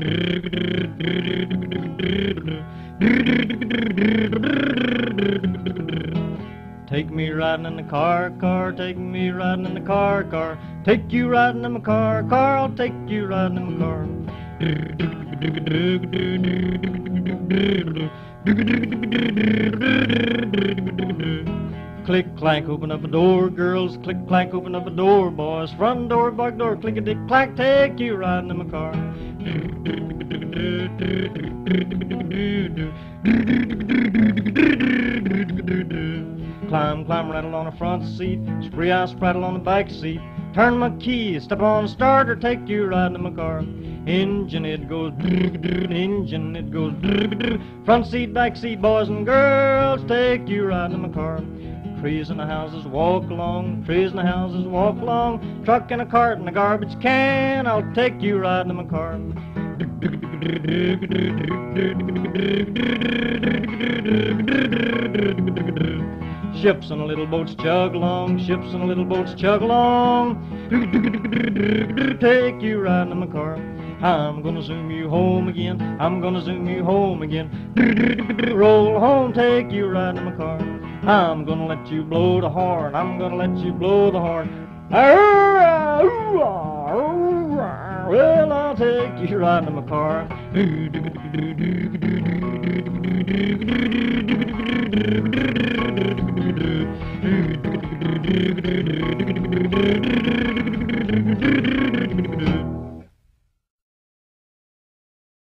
Take me riding in the car, take me riding in the car. Take you riding in my car, I'll take you riding in my car. Click clank, open up a door, girls. Click clank, open up a door, boys. Front door, back door, clickety clack. Take you riding in my car. Climb rattle on the front seat. Spree I spraddle on the back seat. Turn my key, step on the starter, take you riding in my car. Engine it goes, engine it goes. Front seat, back seat, boys and girls, take you riding in my car. Trees in the houses walk along, trees in the houses walk along. Truck and a cart and a garbage can, I'll take you riding in my car. Ships and little boats chug along, ships and little boats chug along. Take you riding in my car. I'm gonna zoom you home again, I'm gonna zoom you home again. Roll home, take you riding in my car. I'm gonna let you blow the horn, I'm gonna let you blow the horn. Well, I'll take you riding in my car.